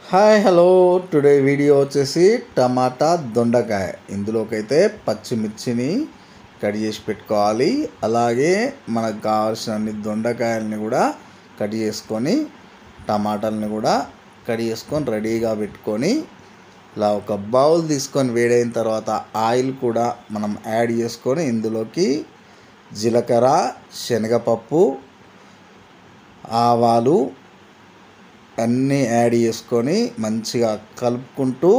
Hi hello today video వచ్చేసి టమాటా దొండకాయ. ఇందులోకైతే పచ్చిమిర్చిని కట్ చేసి పెట్టుకోవాలి. అలాగే మనకు కావాల్సిన అన్ని దొండకాయలని కూడా కట్ చేసుకొని టమాటాలని కూడా కట్ చేసుకొని రెడీగా పెట్టుకొని ఇలా ఒక బౌల్ తీసుకొని వేడైన తర్వాత ఆయిల్ కూడా మనం యాడ్ చేసుకొని ఇందులోకి జీలకర్ర, శనగపప్పు, ఆవాలు అన్నీ యాడ్ చేసుకొని మంచిగా కలుపుకుంటూ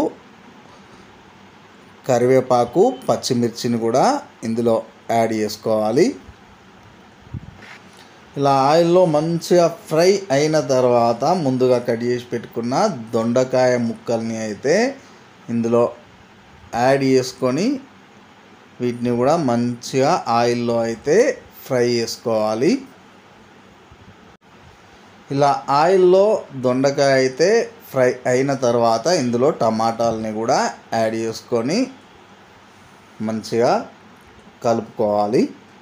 కరివేపాకు, పచ్చిమిర్చిని కూడా ఇందులో యాడ్ చేసుకోవాలి. ఇలా ఆయిల్లో మంచిగా ఫ్రై అయిన తర్వాత ముందుగా కట్ చేసి పెట్టుకున్న దొండకాయ ముక్కల్ని అయితే ఇందులో యాడ్ చేసుకొని వీటిని కూడా మంచిగా ఆయిల్లో అయితే ఫ్రై చేసుకోవాలి. ఇలా ఆయిల్లో దొండకాయ అయితే ఫ్రై అయిన తర్వాత ఇందులో టమాటాలని కూడా యాడ్ చేసుకొని మంచిగా కలుపుకోవాలి.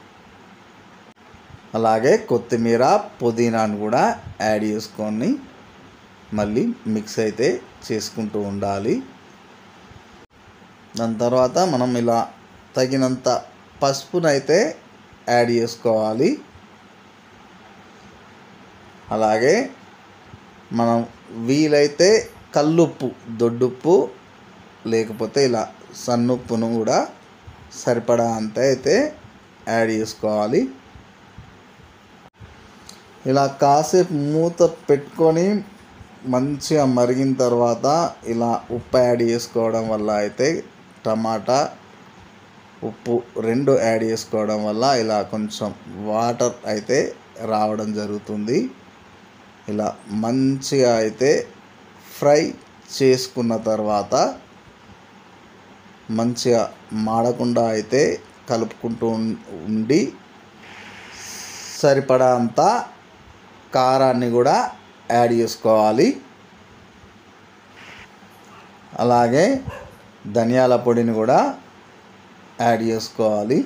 అలాగే కొత్తిమీర, పుదీనాను కూడా యాడ్ చేసుకొని మళ్ళీ మిక్స్ అయితే చేసుకుంటూ ఉండాలి. దాని తర్వాత మనం ఇలా తగినంత పసుపునైతే యాడ్ చేసుకోవాలి. అలాగే మనం వీలైతే కల్లుప్పు, దొడ్డుప్పు లేకపోతే ఇలా సన్నుప్పును కూడా సరిపడా అంత అయితే యాడ్ చేసుకోవాలి. ఇలా కాసేపు మూత పెట్టుకొని మంచిగా మరిగిన తర్వాత ఇలా ఉప్పు యాడ్ చేసుకోవడం వల్ల అయితే టమాటా, ఉప్పు రెండు యాడ్ చేసుకోవడం వల్ల ఇలా కొంచెం వాటర్ అయితే రావడం జరుగుతుంది. ఇలా మంచిగా అయితే ఫ్రై చేసుకున్న తర్వాత మంచిగా మాడకుండా అయితే కలుపుకుంటూ ఉండి సరిపడా అంత కారాన్ని కూడా యాడ్ చేసుకోవాలి. అలాగే ధనియాల పొడిని కూడా యాడ్ చేసుకోవాలి.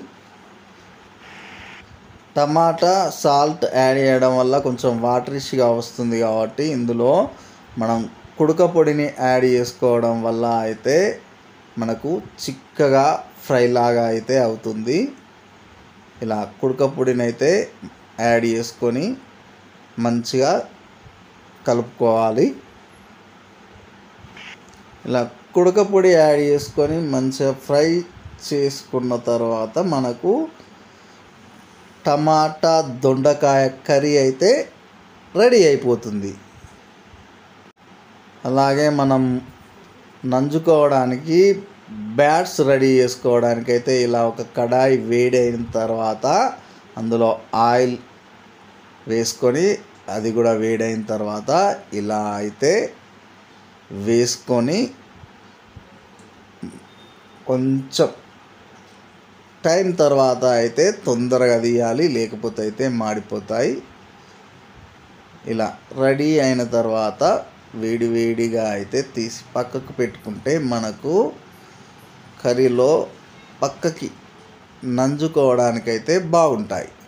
టమాటా సాల్ట్ యాడ్ చేయడం వల్ల కొంచెం వాటరిష్గా వస్తుంది కాబట్టి ఇందులో మనం కుడక పొడిని యాడ్ చేసుకోవడం వల్ల అయితే మనకు చిక్కగా ఫ్రై లాగా అయితే అవుతుంది. ఇలా కుడక పొడిని అయితే యాడ్ చేసుకొని మంచిగా కలుపుకోవాలి. ఇలా కుడక పొడి యాడ్ చేసుకొని మంచిగా ఫ్రై చేసుకున్న తర్వాత మనకు టమాటా దొండకాయ కర్రీ అయితే రెడీ అయిపోతుంది. అలాగే మనం నంజుకోవడానికి బ్యాట్స్ రెడీ చేసుకోవడానికి అయితే ఇలా ఒక కడాయి వేడి అయిన తర్వాత అందులో ఆయిల్ వేసుకొని అది కూడా వేడైన తర్వాత ఇలా అయితే వేసుకొని కొంచెం టైం తర్వాత అయితే తొందరగా తీయాలి, లేకపోతే అయితే మాడిపోతాయి. ఇలా రెడీ అయిన తర్వాత వేడివేడిగా అయితే తీసి పక్కకు పెట్టుకుంటే మనకు కర్రీలో పక్కకి నంజుకోవడానికైతే బాగుంటాయి.